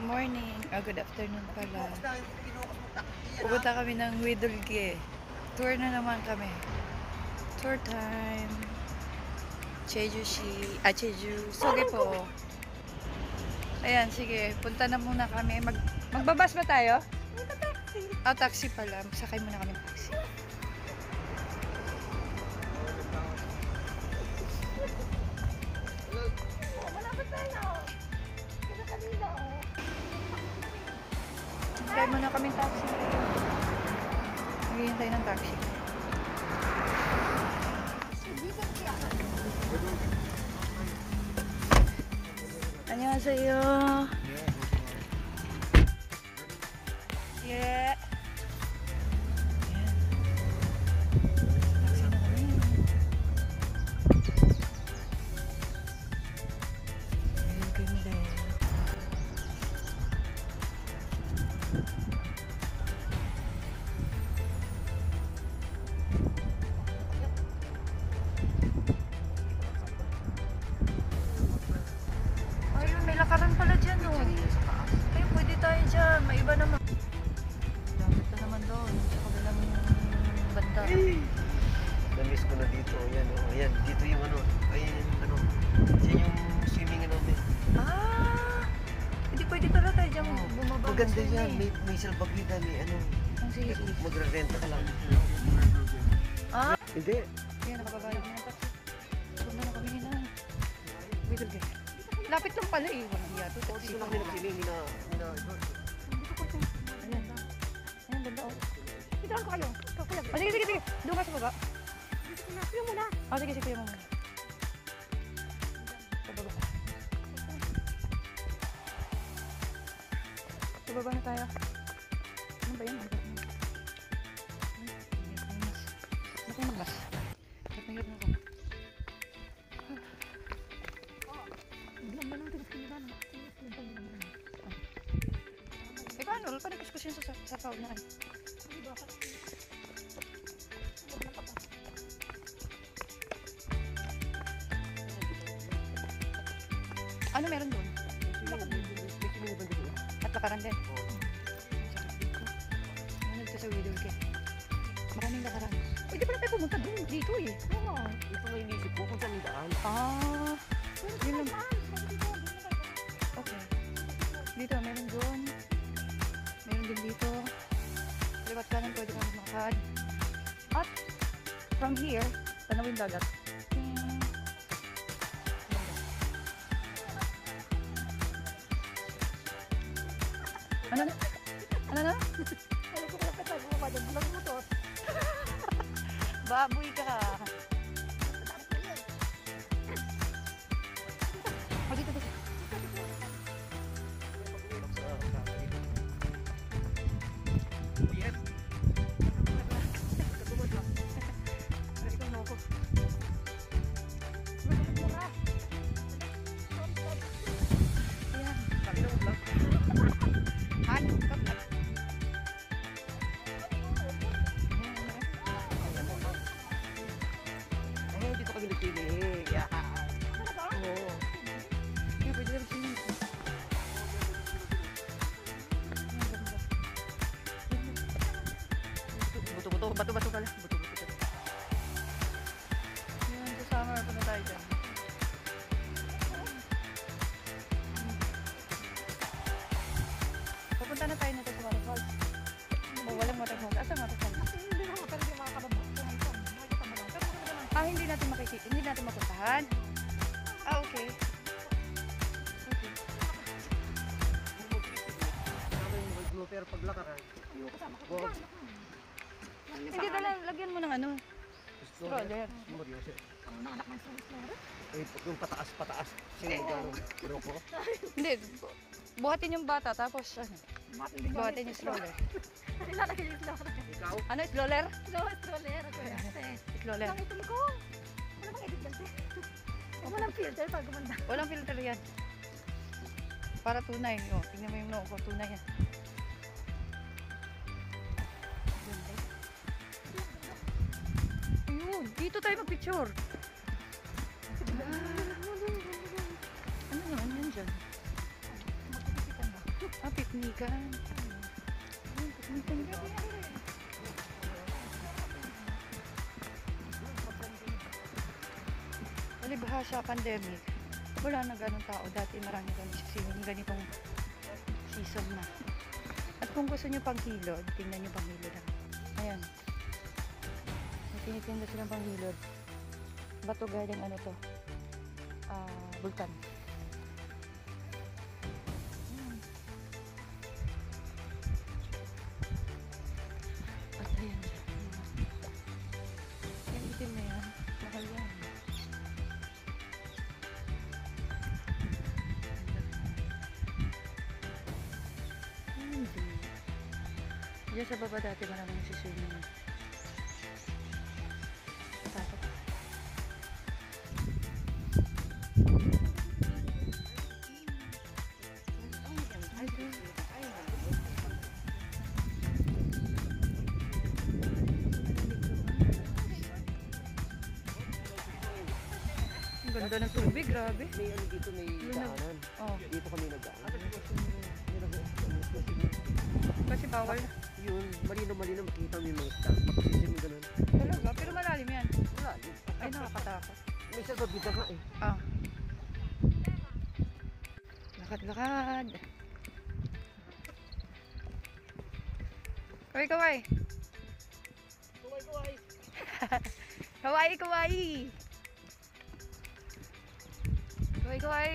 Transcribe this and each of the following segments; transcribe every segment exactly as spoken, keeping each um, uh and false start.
Good morning. Ah, good afternoon pala. Pupunta kami ng Widulge. Tour na naman kami. Tour time. Jeju-shi. Ah, Jeju. Sorry po. Ayan, sige. Punta na muna kami. Mag magbabas ba tayo? Ah, taxi pala. Magsakay muna kami ng taxi. Sakay muna kami ng taxi. Naghihintay ng taxi. 안녕하세요. 예. taxi na kami. Ang ganda. Lakaran pala dyan, no? Ayun, pwede tayo dyan. May iba naman. Dapat na naman doon. Sa kabilang banda. Na-miss ko na dito. Ayan, oh. Ayan. Dito yung ano. Ayan, ano. Diyan yung swimming namin. Ah! Hindi pwede pala tayo dyan bumaba. Maganda yan. May, may salbagwida. May ano. Ang sige. Magre-renta ka lang. Ah? Hindi. Ayan, nakababayad na taxi. Punta na kami na. Widulge. Lapit lang pala eh. Walang hiya to. Dito lang nila swimming. Nina, nina, Ayan. Ayan, ganda oh. Dito lang ko kayo. Oh, sige, sige, sige. Doon ka sa baba. Kuya muna. Oh, sige, sige, kuya mo muna. Sa baba. Sa baba na tayo. Ano ba yun? Ano kayo magbas? Ba't mahirap na ako? Eh, paano? Wala pa nagkuskus yun sa, sa crowd na ano? Ano meron doon? At lakaran din? Ano nagto sa Widulge? Maraming lakaran. Pwede pala tayo pumunta doon. Dito eh. Oo. ito nga inisip ko kung saan yung daan. Ah. Yun lang. Okay. Dito, meron doon. Meron din dito. Liwat kanan, pwede kami makakad. At, from here, tanawin dagat. Hmm. Ano na? Ano na? Baboy ka. Oh, dito, dito. Eh, dito kami nagpiling. Yeah. Oo. Hindi, pwede lang swimming. Buto-buto. Bato-bato pala. Buto-buto pala. Yun, sa summer, punta tayo dyan. Pupunta na tayo natin sa waterfalls. O, walang waterfalls. Asa waterfalls? Ah, hindi natin makikita. Hindi natin mapuntahan. Ah, okay. Okay. Pero paglakaran. Hindi na lang, lagyan mo ng ano. Stroller. Eh, yung pataas-pataas. Sino yung grupo? Hindi, bu- buhatin yung bata, tapos ano, buhatin yung stroller. Ikaw? Ano, stroller? Stroller. Stroller. Nakita ko. Wala bang edit dyan? Walang filter pag gumanda. Walang filter yan. Para tunay. O, tingnan mo yung noo ko, tunay yan. Ayun, dito tayo mag-picture. Ah. Ano yan? Ano yan dyan? Piknikan. Ayun, piknikan ka. Malibha sa pandemic, wala na ganun tao. Dati marami kami sisiling ganitong season na. At kung gusto nyo pang hilod, tingnan nyo pang hilod. Ha? Ayan. May tinitinda silang pang hilod. Bato galing ano to? Ah, bulkan. Ayan. At ayan siya. Yung itim na yan, mahal yan. Hindi. Diyan sa baba dati maraming nagsiswimming. Takot. Ang ganda ng tubig, grabe. May ano dito, may daanan. Oh, Dito kami nagdaan. kasi bawal na. Yun, malinaw-malinaw makita mo yung mga isda. Pagkasisim yung ganun. Talaga, pero malalim yan. Wala, yun. Ay, nakakatakot. May isa babida nga eh. Ah. Lakad-lakad. Kawai, kawai. Kuway, kuway. Kawai, kawai. Kawai, kawai.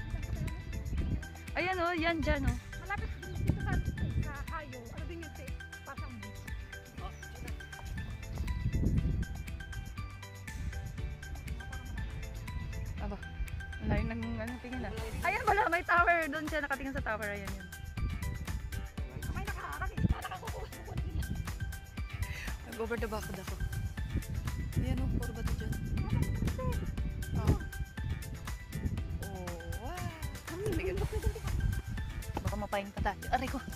Ayan o, yan dyan o. Malapit din dito sa, sa Hayo. Ano din yun sa Pasang Beach? Aba, malayo ng ano, tingin na. Ayan pala, may tower. Doon siya nakatingin sa tower. Ayan yun. May nakakakita, nakakukuha ko na nila. Nag-over the back ako. Ayan o, puro bato dyan. Oh. Oh, wow. Bigat. Baka mapahing pa tayo. Aray ko.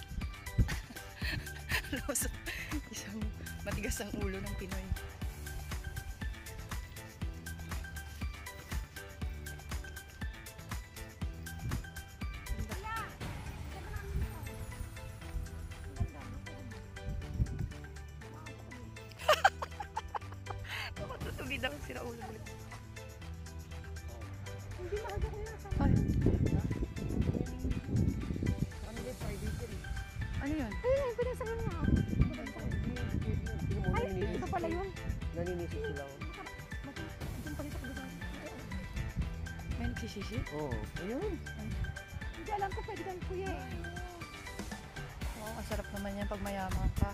Lusot. Isang matigas ang ulo ng Pinoy. Matutugid ako sila ulo ulit. Hindi maaga ko yun. Ay, Ano ba, five acre eh. ano yun? Ayun, pinasalan niya. Tingnan mo, Ay, naninisip ito pala yun. Naninisip sila. Diyan pa rin sa kabila. May nagsisisi? Oo. Ayun. Hindi alam ko pwede kang kuya eh. Oo, ang sarap naman yan pag mayaman ka.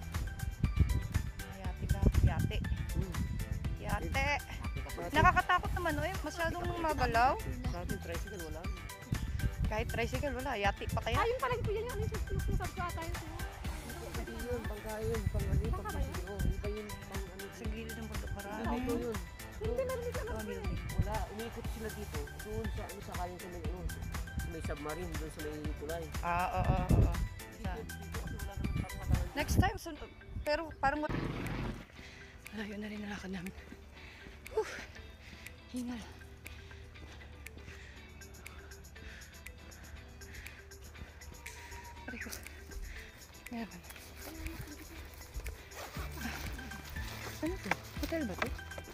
Mayati ka. Yate. Hmm. Yate. Sa atin, Nakakatakot naman o eh. Masyadong magalaw. sa atin, tricycle, wala. Kahit tricycle, wala. Yate pa kaya. Ayun pala yung kuya niya. Ano yung susunod ko ata yun sa'yo? Hindi yun, pangkain, pang ano, pang tricycle. Oo, iba yun, pang ano. Sa gilid ng bundok marami. Ito yun. Hindi narinig alam ko eh. Wala, umiikot sila dito. Doon sa ano, sa kayang sa may ano, sa may submarine, doon sa may kulay. Ah, oo, oo, oo. Sa- Dito kasi wala naman papatayan. Next time, sun- pero parang wat- Malayo na rin nalakad namin. Whew, hingal. Aray ko. Meron. Ah. Ano to? Hotel ba to?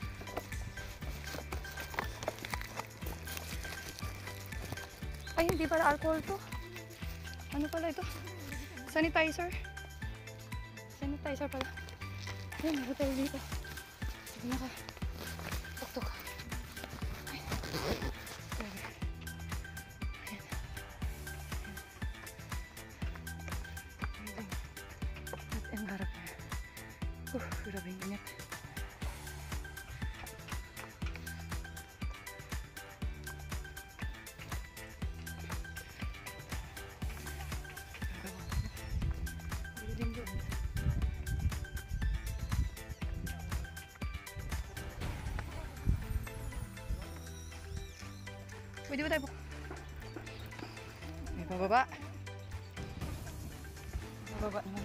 Ay, hindi pala alcohol to. Ano pala ito? Sanitizer. Sanitizer pala. Ayun, may hotel dito. Sige na ka. Tok-tok. Ay. Grabe. Ayan. Ayan. At ang harap niya. Uh, grabe yung init. Building doon. Pwede ba tayo po? May pababa. Pababa naman.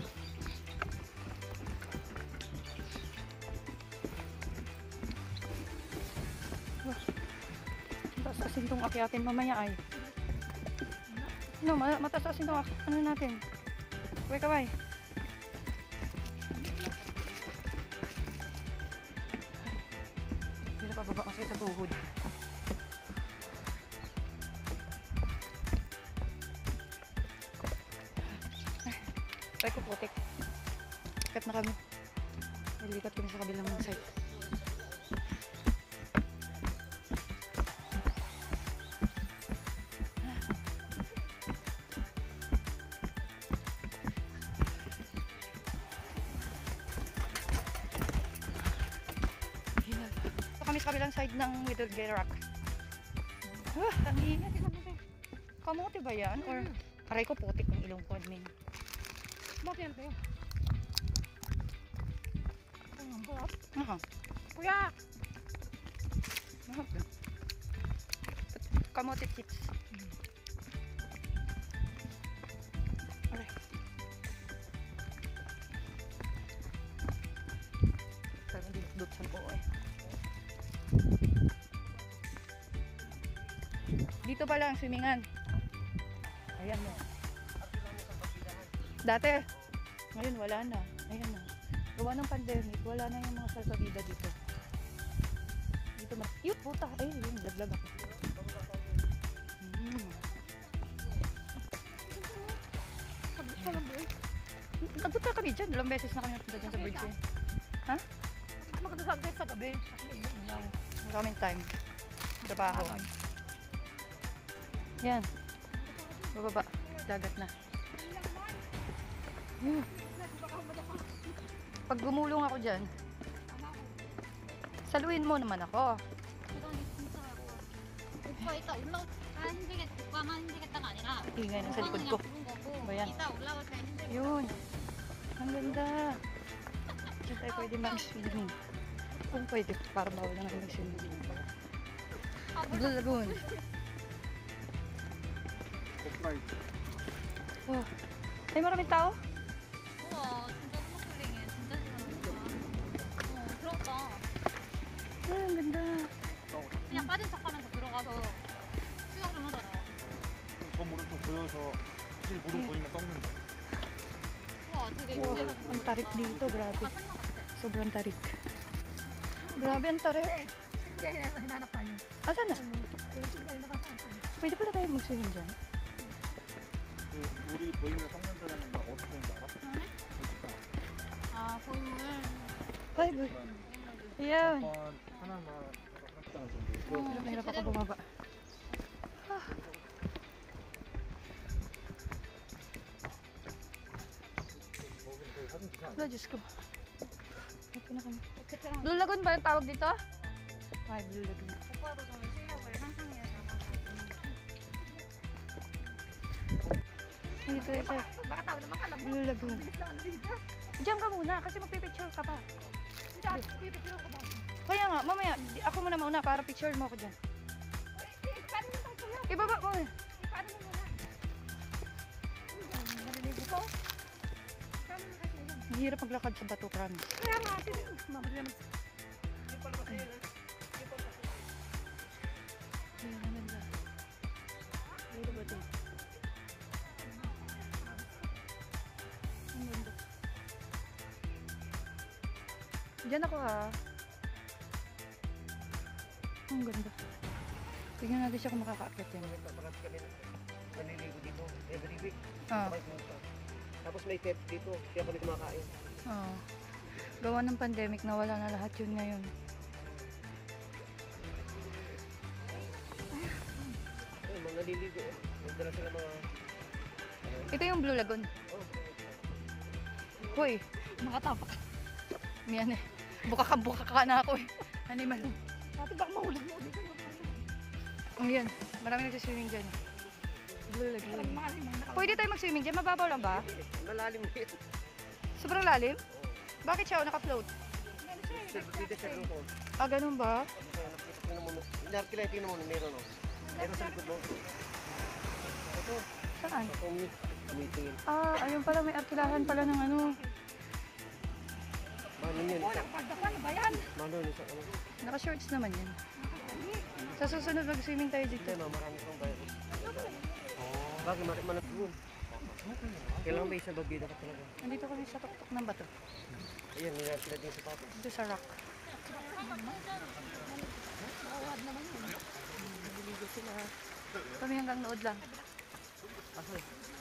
Wah. Tapos asin tong akyatin mamaya ay. No, ma mataas ito. Ano natin? Kaway, kaway. Hindi na pababa kasi sa tuhod. Ay ko putik. Sikat na kami. Nalikat kami sa kabilang side. Ito kami sa kabilang side ng Middle Rock. Ah, ang ingat. Kamote ba yan? Or aray ko putik ng ilong ko, admin. Bakit yan tayo? Ang buhat. Aha. Kuya! Aha. Kamote chips. Aray. Parang dinudutsan ko eh. Dito pala ang swimingan. Ayan mo. Dati. Ngayon wala na. Ayan na. Gawa ng pandemic, wala na yung mga salpabida dito. Dito mas... Yut, puta! Ay, yun, laglag ako. Hmm. Nagpunta kami dyan. Dalawang beses na kami nagpunta dyan sa bridge eh. Ha? Magkakasagay sa gabi. Maraming time. Trabaho. Yan. Bababa. Dagat na. Hmm. Pag gumulong ako dyan, saluin mo naman ako. 오빠 이따 올라올 때 힘들겠 오빠만 힘들겠다가 아니라 Ingay na sa likod 오빠는 ko. 그냥 부른 거고 Ba yan? 이따 올라올 때 힘들겠다. Yun. Ang ganda. Diyan tayo pwede mag-swimming. Kung pwede, para bawal na ngayon mag-swimming. Blue Lagoon. Oh. Ay, maraming tao? 우와 진짜 스노클링해 진짜 싫어하는구나. 어 부럽다. Ah, ang ganda. 그냥 빠진 척하면서 들어가서 수영 좀 하잖아. 저 물을 또 보여서 사실 물은 보이면 썩는다. 우와 되게 Wow, 이제가 ang tarik dito, grabe. 다 산것 같아. Sobrang tarik. Grabe ang tarik. Kaya hinanap tayo. Asan na? Kaya sila nakasaan tayo. Pwede pala tayo mag-swimming dyan. 그 물이 보이면 썩는다는 거 어떻게 되는지 알아? 아 보물. Ay, boy. Ayan. 한번 하나만 깜짝 어, Mahirap ako 제대로 bumaba. Ah. Wala, Diyos ko. Ito na kami. 베테랑 Blue Lagoon ba yung tawag dito? Ay, Blue Lagoon. 오빠도 좀 실력을 향상해야 Dito, ito. Baka tao naman ka lang. Blue Lagoon. Bilis lang dito. Diyan ka muna kasi magpipicture ka pa. Hindi ako pipipiro ko ba? Kaya nga, mamaya, di- ako muna mauna para picture mo ako dyan. Eh, paano mo tayo kuya? Ibaba mo eh. Eh, paano mo muna? Naliligo ko? Paano mo kasi yun? Ang hirap maglakad sa bato, promise. Kaya nga, sino? Mabili naman. Ayun, ang ganda. Dito ba ito? Ang ganda. Diyan ako ha. Ang ganda. Tignan natin siya kung makaka-akit yan. Parang kami naliligo dito every week. Ah, Sabay pumunta. Tapos may pep dito, kaya kami kumakain. oo. Gawa ng pandemic, nawala na lahat yun ngayon. Ayun, mga naliligo. eh. May dala sila mga... Ano, Ito yung Blue Lagoon. oh, Hoy, Makatapak. miyan eh. Buka ka, buka ka na ako eh. Animal. Dati baka mahulog mo dito. Oh, yan. Marami nagsiswimming dyan. Blue Lagoon. Mga limang naka- Pwede tayo mag-swimming dyan? Mababaw lang ba? malalim din. Sobrang lalim? Bakit siya naka-float? Dito sa grupo. Ah, ganun ba? Tingnan mo, inarkila, tingnan mo, meron o. Meron sa likod mo. Ito, Saan? umi, umitingin. Ah, ayun pala. May arkilahan pala ng ano. Mano yun, isa. Pagdapan, ba yan? Mano yun, isa. Ano? Naka-shorts naman yan. Sa susunod mag-swimming tayo dito. Hindi, no, marami kong bayo. 어. Bakit matik manap doon? Kailangan ba isang babida ka talaga? Nandito kami sa tuktok ng bato. Ayan, may natin natin sa pato. Dito sa rock. Naliligo sila. Kami hanggang nood lang. Asa?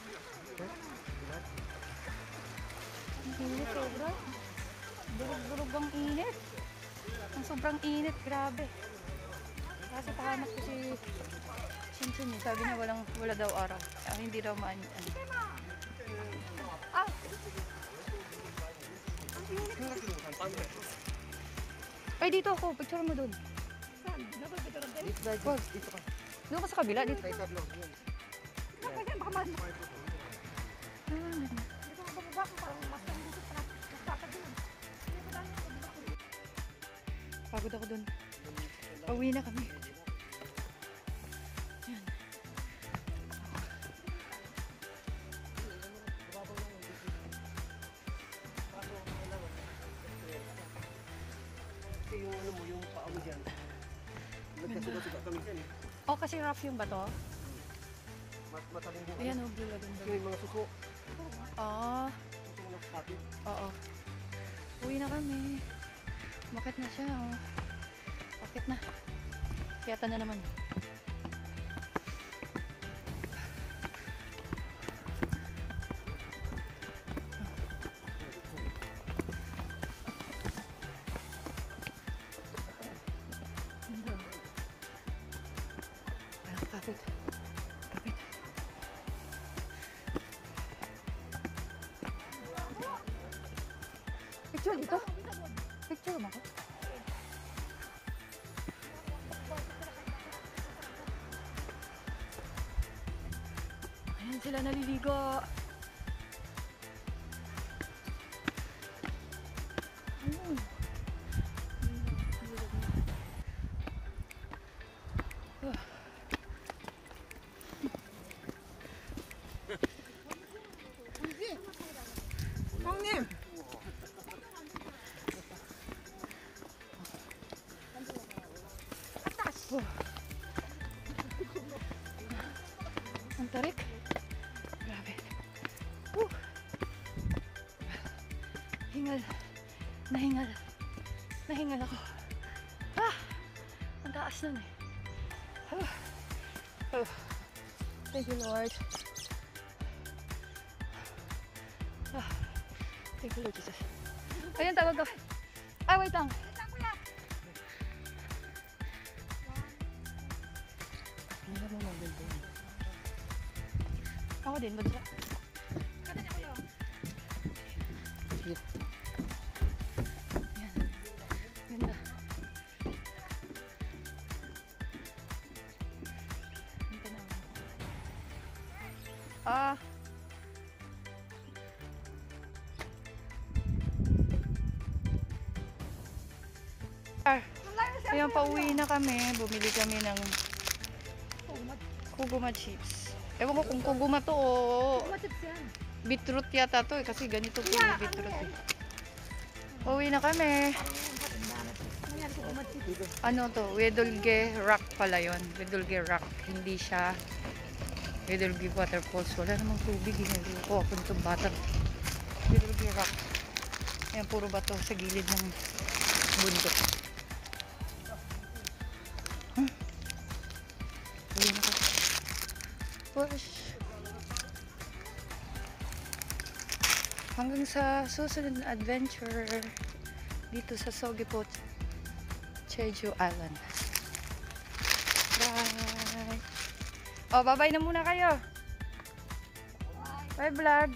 Ang init, sobra. Durog-durog ang init. Ang sobrang init, grabe. Kasi pahanap ko si Chinchin eh. Sabi niya walang, wala daw araw. Ah, hindi daw maan. Ano. Ah! Ay, dito ako. Picture mo dun. Saan? Dapat ito rin. Dito tayo, dito, dito ka. Doon ka sa kabila. Dito. Tayo tatlo. Yan. Dapat yan, baka mas. Ah, Dito ka bababa ko parang mas kami dito para mas dapat yun. Hindi ko dami ako bababa. pagod ako dun. Pauwi na kami. Yan. Kasi yung ano mo, yung paa mo dyan. Nagkasuga-suga kami dyan eh. Oh, kasi rough yung bato. Mat matabing din. Ayan, oh, bula dun. Kasi may mga suko. Ah, Suko na kapit. oo. Uwi na kami. Bakit na siya, oh. Bakit na? Kiyata na naman. Ayan, kapit. Kapit. Picture dito? Picture mo ako? Ayan sila naliligo. Ayun. Ah. 형님! Oh. Ang tarik. Grabe. Uh. Hingal. Nahingal. Nahingal ako. Ah! Ang taas nun eh. Oh. Oh. Thank you, Lord. Ah. Thank you, Lord Jesus. Ayun, tawag ka. Ah, wait lang. Ako din, bagsa. Yan. Ganda. Ang tanaw. Ah. Ah. Ayan, pauwi na kami. Bumili kami ng kuguma chips. Ewan ko kung kuguma to o Matips yan. beetroot yata to eh. Kasi ganito po yung beetroot eh. Pauwi na kami. Nangyari ko matips. Ano to? Wedolge Rock pala yun. Wedolge Rock. Hindi siya Wedolge Waterfalls. Wala namang tubig. Hindi ko ako nitong bata. Wedolge Rock. Ayan, puro bato sa gilid ng bundok. Hmm. Pauwi na kami. Push. Hanggang sa susunod na adventure dito sa Sogipot, Jeju Island. Bye! Oh, bye-bye na muna kayo. Bye, vlog.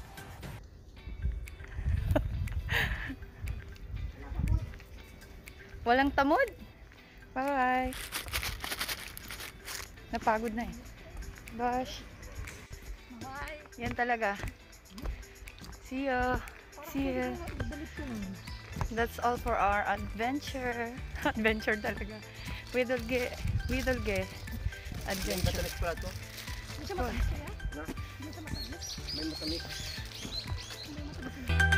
Walang tamod. Bye-bye. Napagod na eh. Gosh. Bye! Yan talaga. See ya. See ya. That's all for our adventure. Adventure talaga. Widolge. Widolge. Adventure. Matalis pala to. Hindi siya matamis kaya? Na? Hindi siya matamis. May matamis. Hindi matamis.